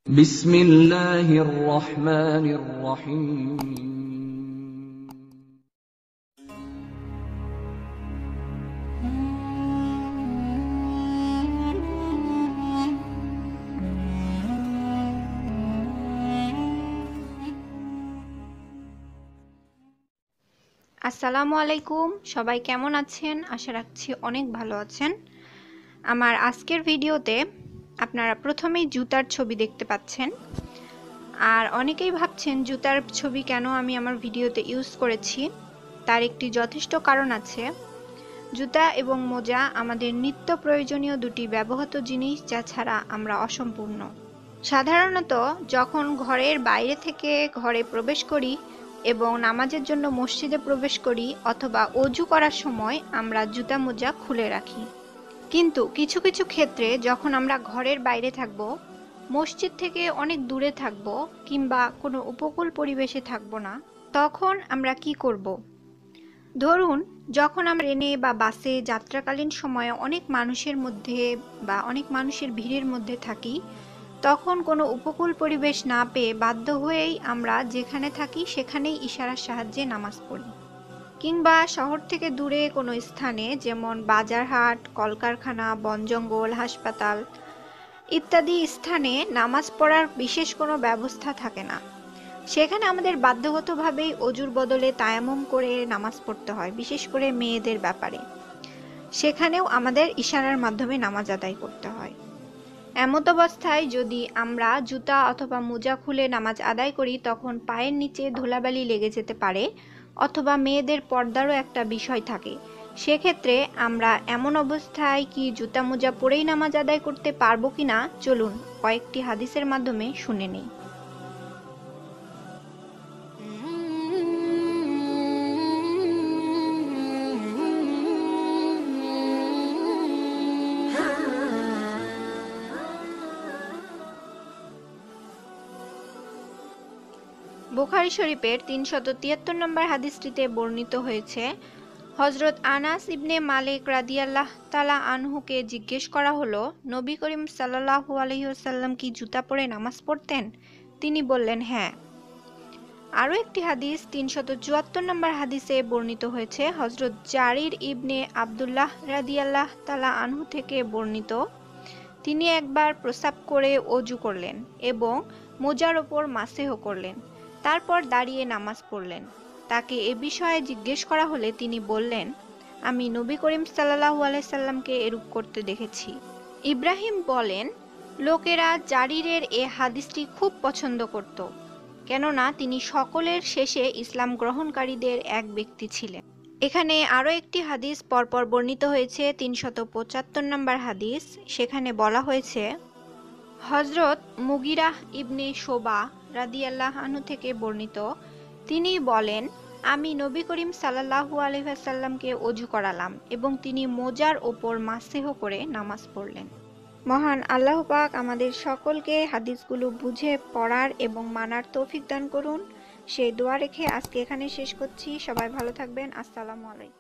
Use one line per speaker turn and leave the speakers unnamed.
বিসমিল্লাহির রহমানির রহিম।
আসসালামু আলাইকুম, সবাই কেমন আছেন? আশা রাখছি অনেক ভালো আছেন। আমার আজকের ভিডিওতে আপনারা প্রথমেই জুতার ছবি দেখতে পাচ্ছেন। আর অনেকেই ভাবছেন জুতার ছবি কেন আমি আমার ভিডিওতে ইউজ করেছি। তার একটি যথেষ্ট কারণ আছে। জুতা এবং মোজা আমাদের নিত্য প্রয়োজনীয় দুটি ব্যবহৃত জিনিস, যা ছাড়া আমরা অসম্পূর্ণ। সাধারণত যখন ঘরের বাইরে থেকে ঘরে প্রবেশ করি এবং নামাজের জন্য মসজিদে প্রবেশ করি অথবা অজু করার সময় আমরা জুতা মোজা খুলে রাখি। কিন্তু কিছু কিছু ক্ষেত্রে যখন আমরা ঘরের বাইরে থাকব, মসজিদ থেকে অনেক দূরে থাকব কিংবা কোনো উপকূল পরিবেশে থাকব না, তখন আমরা কি করব? ধরুন, যখন আমরা ট্রেনে বা বাসে যাত্রাকালীন সময়ে অনেক মানুষের মধ্যে বা অনেক মানুষের ভিড়ের মধ্যে থাকি, তখন কোনো উপকূল পরিবেশ না পেয়ে বাধ্য হয়েই আমরা যেখানে থাকি সেখানেই ইশারার সাহায্যে নামাজ পড়ি। কিংবা শহর থেকে দূরে কোনো স্থানে, যেমন বাজারহাট, কলকারখানা, বনজঙ্গল, হাসপাতাল ইত্যাদি স্থানে নামাজ পড়ার বিশেষ কোনো ব্যবস্থা থাকে না। সেখানে আমাদের বাধ্যগতভাবেই অজুর বদলে তায়াম্মুম করে নামাজ পড়তে হয়, বিশেষ করে মেয়েদের ব্যাপারে। সেখানেও আমাদের ইশারার মাধ্যমে নামাজ আদায় করতে হয়। এমত অবস্থায় যদি আমরা জুতা অথবা মোজা খুলে নামাজ আদায় করি, তখন পায়ের নিচে ধুলাবালি লেগে যেতে পারে অথবা মেয়েদের পর্দারও একটা বিষয় থাকে। সেক্ষেত্রে আমরা এমন অবস্থায় কি জুতা মোজা পরেই নামাজ আদায় করতে পারবো কিনা, চলুন কয়েকটি হাদিসের মাধ্যমে শুনে নিই। বুখারী শরীফের ৩৭৩ নম্বর হাদিসটিতে বর্ণিত হয়েছে, হযরত আনাস ইবনে মালিক রাদিয়াল্লাহু তাআলা আনহুকে জিজ্ঞেস করা হলো, নবী করিম সাল্লাল্লাহু আলাইহি ওয়াসাল্লাম কি জুতা পরে নামাজ পড়তেন? তিনি বললেন, হ্যাঁ। আরও একটি হাদিস ৩৭৪ নম্বর হাদিসে বর্ণিত হয়েছে, হযরত জারির ইবনে আব্দুল্লাহ রাদিয়াল্লাহু তাআলা আনহু থেকে বর্ণিত, তিনি একবার প্রস্রাব করে অজু করলেন এবং মোজার ওপর মাসেহ করলেন, তারপর দাঁড়িয়ে নামাজ পড়লেন। তাকে এ বিষয়ে জিজ্ঞেস করা হলে তিনি বললেন, আমি নবী করিম সাল্লাল্লাহু আলাইহি সাল্লামকে এরূপ করতে দেখেছি। ইব্রাহিম বলেন, লোকেরা জারিরের এ হাদিসটি খুব পছন্দ করত, কেননা তিনি সকলের শেষে ইসলাম গ্রহণকারীদের এক ব্যক্তি ছিলেন। এখানে আরও একটি হাদিস পরপর বর্ণিত হয়েছে, ৩৭৫ নম্বর হাদিস। সেখানে বলা হয়েছে, হযরত মুগিরাহ ইবনে শোবা রাদিয়াল্লাহু আনহু থেকে বর্ণিত, তিনি বলেন, আমি নবী করিম সাল্লাল্লাহু আলাইহি ওয়াসাল্লামকে অজু করালাম এবং তিনি মোজার ওপর মাসেহ করে নামাজ পড়লেন। মহান আল্লাহ পাক আমাদের সকলকে হাদিসগুলো বুঝে পড়ার এবং মানার তৌফিক দান করুন। সেই দোয়া রেখে আজকে এখানে শেষ করছি। সবাই ভালো থাকবেন। আসসালামু আলাইকুম।